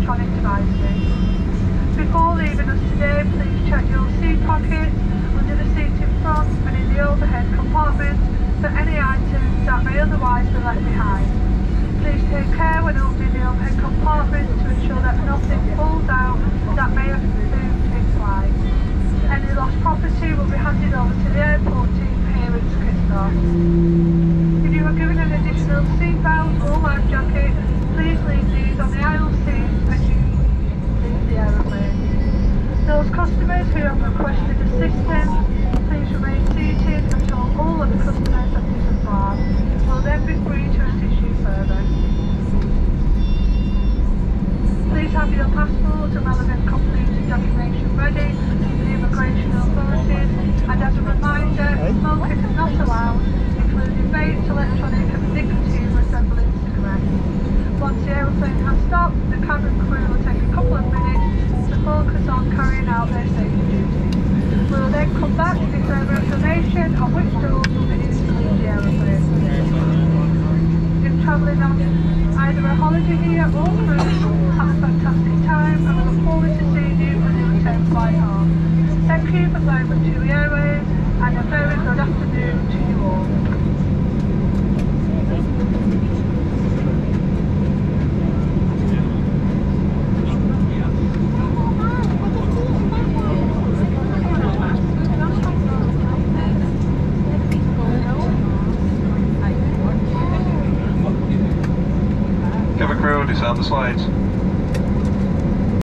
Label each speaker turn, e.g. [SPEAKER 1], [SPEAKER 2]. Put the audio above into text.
[SPEAKER 1] electronic devices. Before leaving us today, please check your seat pockets, under the seat in front and in the overhead compartment for any items that may otherwise be left behind. Please take care when opening the overhead compartment to ensure that nothing falls out that may have moved in flight. Any lost property will be handed over to the airport team here at Skistar. If you are given an additional seat belt or life jacket, please leave these on the aisle seat as you leave the aeroplane. Those customers who have requested assistance, please remain seated until all of the customers have disembarked. We'll then be free to assist you further. Please have your passport and relevant completed documentation ready for the immigration authorities, and as a reminder, smoking is not allowed, including vapes, electronic and nicotine resembling cigarettes. Once the aeroplane has stopped, the cabin crew will take a couple of minutes to focus on carrying out their safety duties. We will then come back to give further information on which doors will be used to leave the aeroplane. If travelling on either a holiday here or cruise, have a fantastic time and we look forward to seeing you when you return flight home. Thank you for flying with TUI Airways and a very good afternoon to you all.
[SPEAKER 2] Cabin crew, disarm the slides.